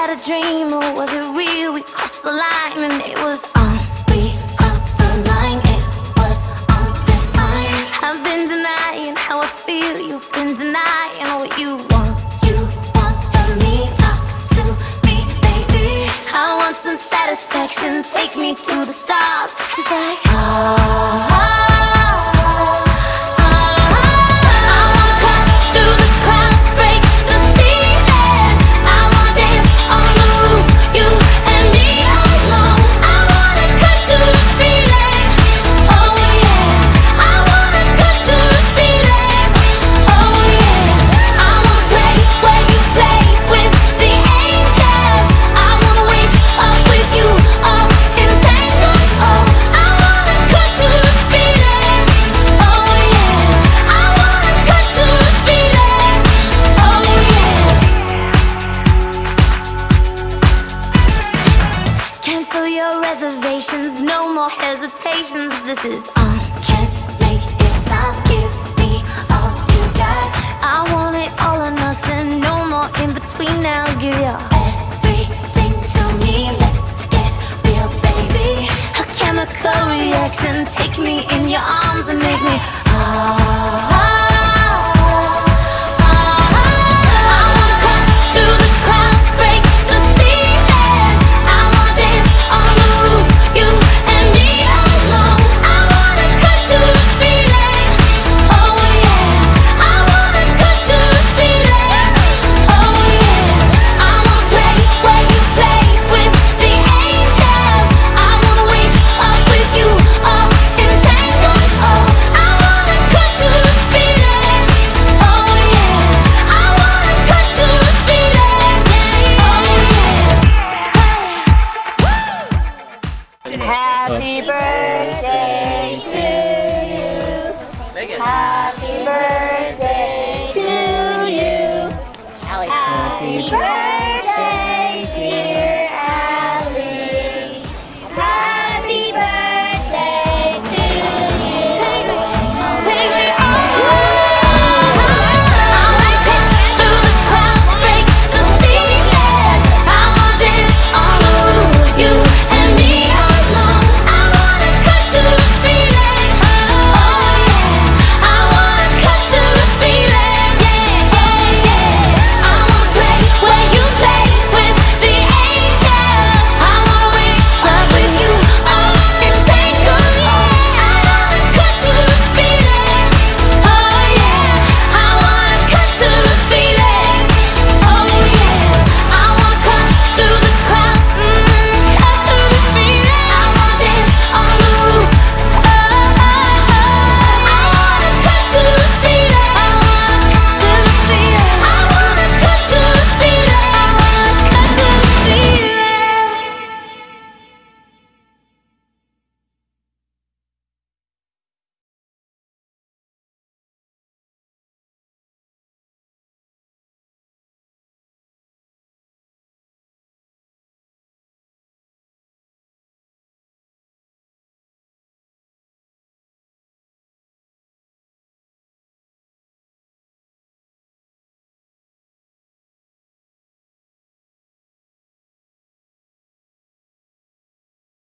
that a dream or was it real? We crossed the line and it was on. We crossed the line, it was on this time. I've been denying how I feel, you've been denying what you want. You want from me, talk to me, baby. I want some satisfaction, take me to the stars, just like your reservations, no more hesitations. This is on. Can't make it stop. Give me all you got. I want it all or nothing. No more in between now. Give your everything to me. Let's get real, baby. A chemical reaction. Take me in your arms and make me Happy birthday to you. Happy birthday to you. Happy birthday.